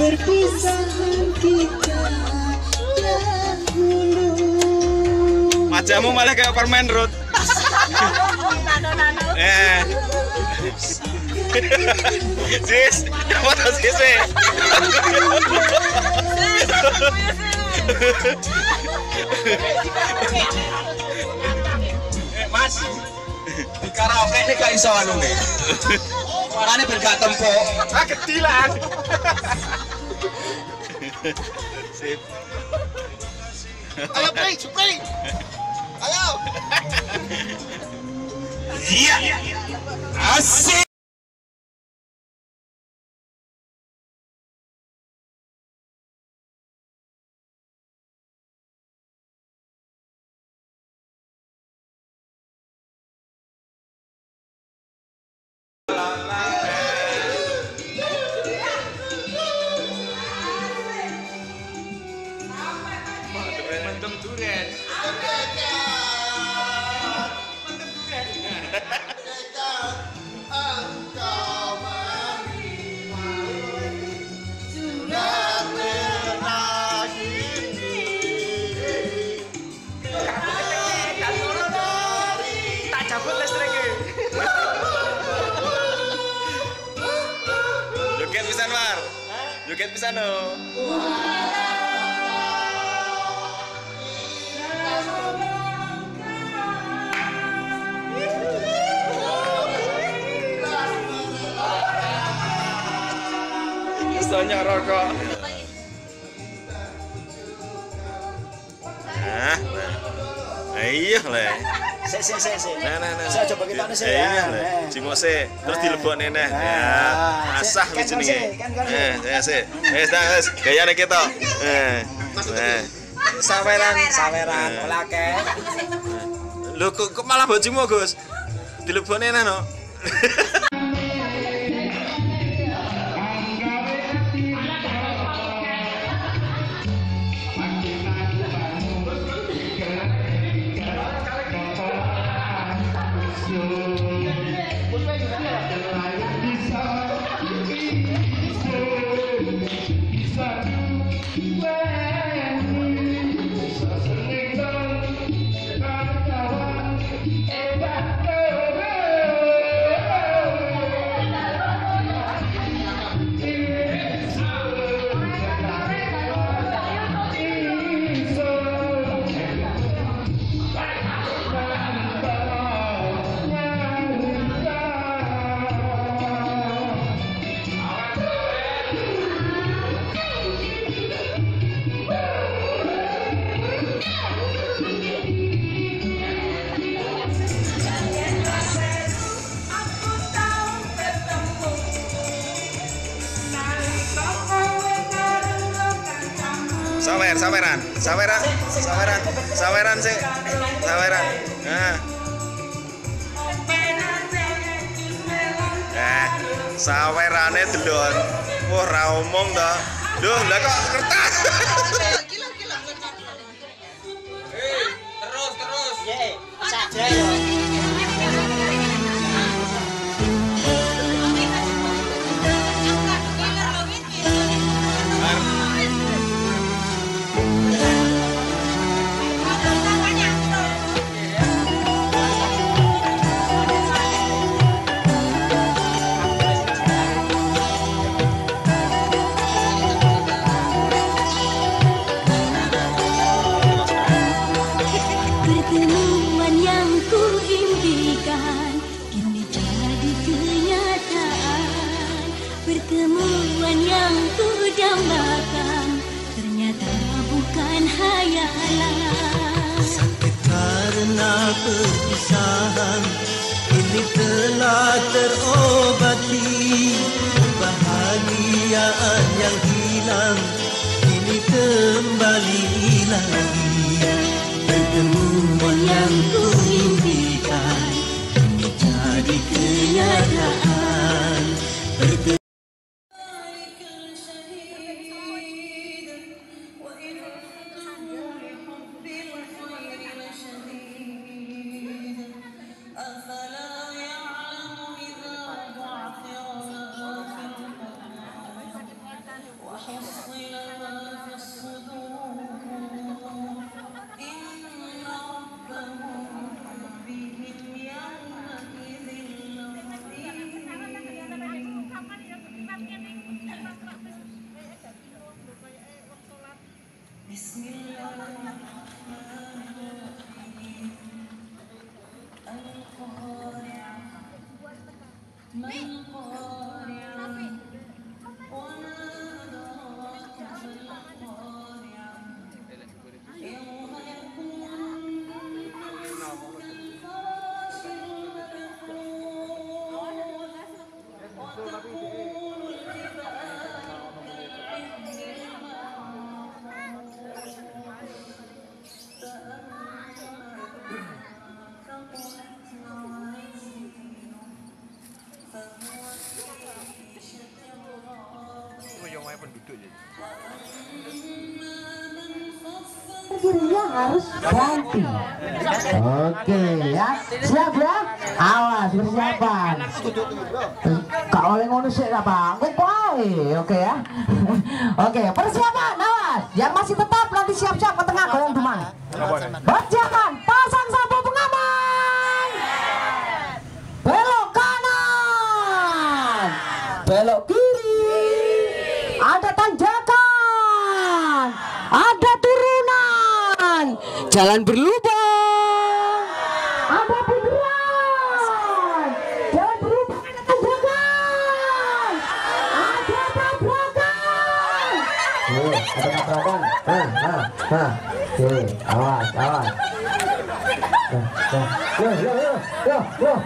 perpisahan kita dahulu. Wajahmu malah kayak permen Ruth. Sis, foto sis. Mas, di karaoke ini gak iso anu nih. Makanya bergak tempo. Ketilan. Sip. Ayo Spring. Ayo. Iya. Asik. Mendem duren. Tak cabut listriknya. Joget pisan Mar. Joget pisan no. Soalnya rokok. Nah, iya lah. Se. Nah. Saya coba kita nih Iya lah. Cimose terus dilebokne nah. Ya, asah wis jenenge. Ya sih. Wis gayane kita. Saweran olake. Lho kok malah bojomu Gus? Dilebokne nah no. Saweran sih. Saweran. Nah. Sawerane delon. Wah, ra omong ta. Duh, lah kok kertas. Terus. Ye, saja ya. Pertemuan yang ku impikan kini jadi kenyataan. Pertemuan yang ku dambakan ternyata bukan hayalan. Sakit karena perpisahan ini telah terobati. Kebahagiaan yang hilang ini kembali lagi. Pertemuan yang ku impikan ini jadi kenyataan. وحب kirinya harus ganti. Oke ya, siap ya. Awas persiapan. Kak oleh ngono sih apa? Oke ya. Oke, persiapan. Awas, yang masih tetap nanti siap-siap ke tengah goyang demang. Berjalan, pasang sabuk pengaman. Belok kanan, belok kiri. Ada tanjakan, ada turunan, jalan berlubang, ada bundaran, jalan berlubang, ada tanjakan, ada tabrakan. Ada tabrakan. Awas. Yo.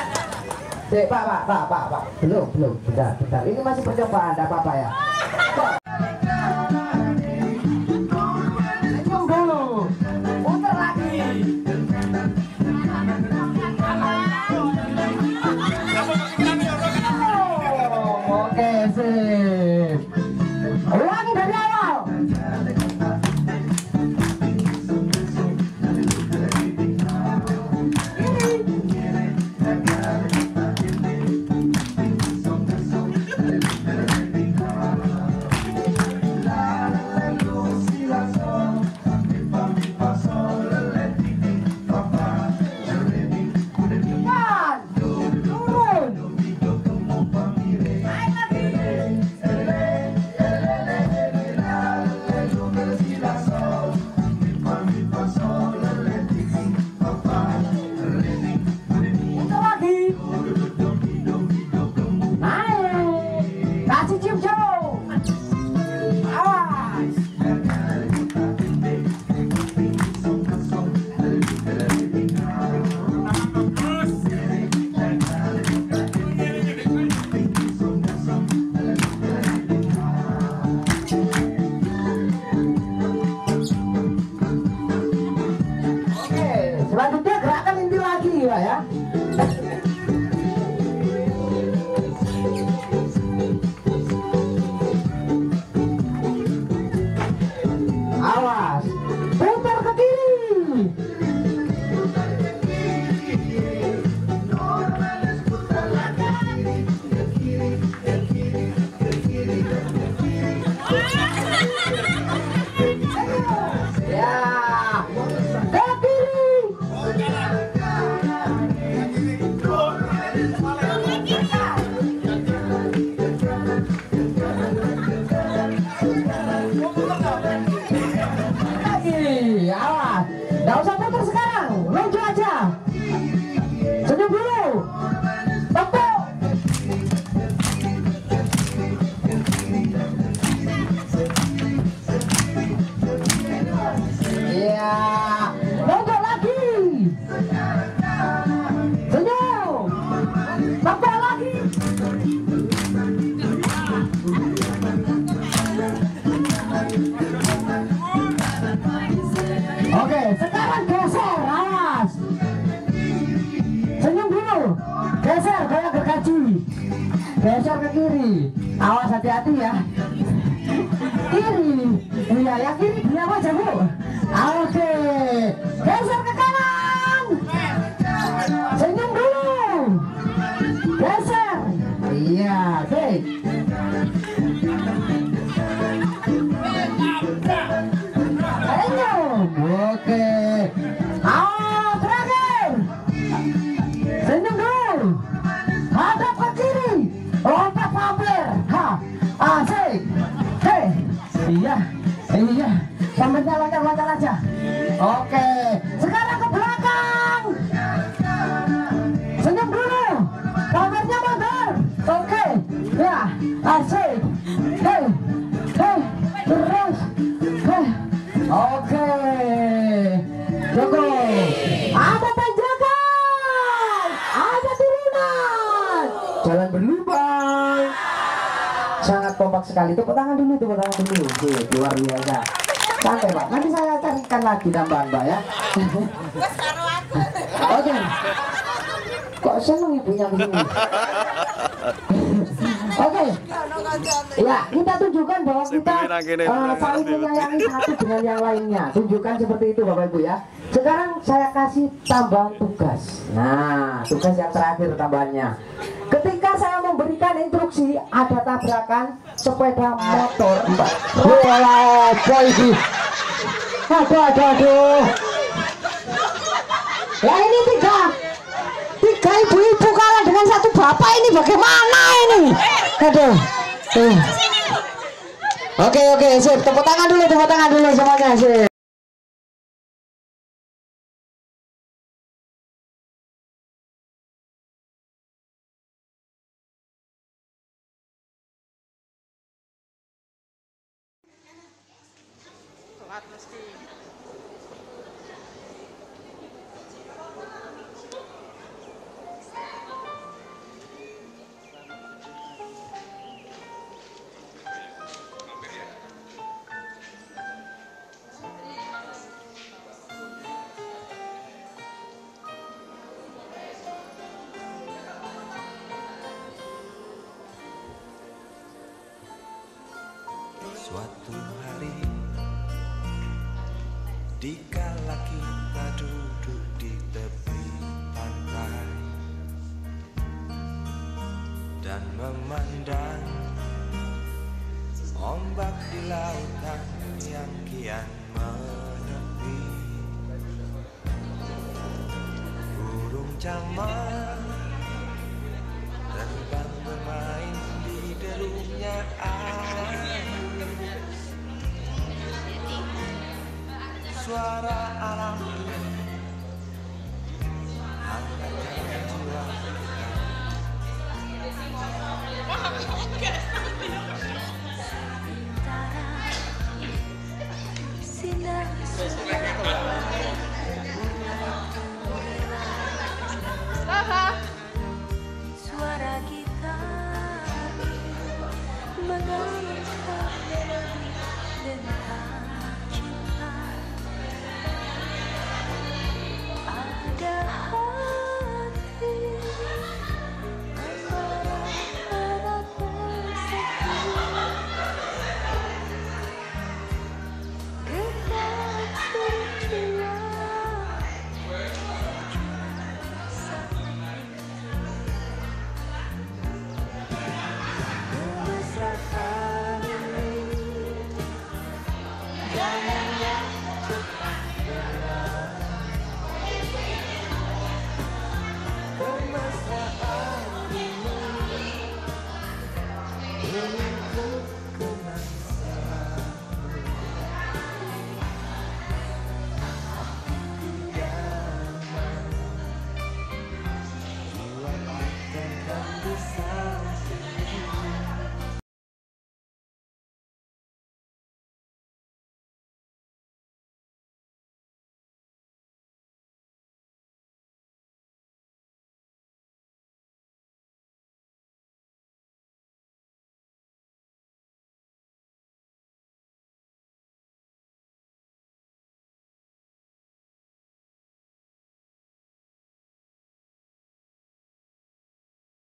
Pak. Belum. Bentar. Ini masih percobaan, enggak apa-apa ya. Senyum dulu. Putar lagi. Oke, sip. Ulangi dari awal. Selanjutnya gerakan inti lagi ya. Awas, putar ke kiri. Ya, ke kiri. Awas, nggak usah putar sekarang, lucu aja. Senyum dulu, tepuk. Iya, lucu lagi. Senyum, tepuk lagi. Oke, sekarang geser, awas. Senyum dulu, geser, goyang gergaji. Geser ke kiri, awas hati-hati ya. Kiri, iya yang kiri diam aja bu. Oke, geser ke kanan. Senyum dulu, geser. Iya, oke. Oke. Terakhir. Senyum dulu. Hadap ke kiri. Lompat mampir. Asik. Hei. Iya. Sambilnya loncat aja. Oke. Sekarang ke belakang. Senyum dulu. Mampirnya mundur. Oke. Ya. Asik. Hei. Terus. Oke, cukup. Ada tanjakan, ada turunan, jalan berlubang. Sangat kompak sekali. Tepuk tangan dulu. Luar biasa. Santai Pak. Nanti saya carikan lagi tambahan Pak ya. Oke. Kok seneng ibunya begini? Oke. Ya, kita tunjukkan bahwa kita saling menyayangi satu dengan yang lainnya. Tunjukkan seperti itu Bapak Ibu ya. Sekarang saya kasih tambahan tugas. Nah, tugas yang terakhir tambahannya. Ketika saya memberikan instruksi ada tabrakan sepeda motor. Wah, apa ini? Aduh. Lah ini tiga ibu-ibu kalah dengan satu bapak, ini bagaimana ini? Aduh. Oke, sip. Tepuk tangan dulu semuanya, sip. Suatu hari dikala kita duduk di tepi pantai dan memandang ombak di lautan yang kian menepi, burung camar terbang bermain di derungnya air. Suara alam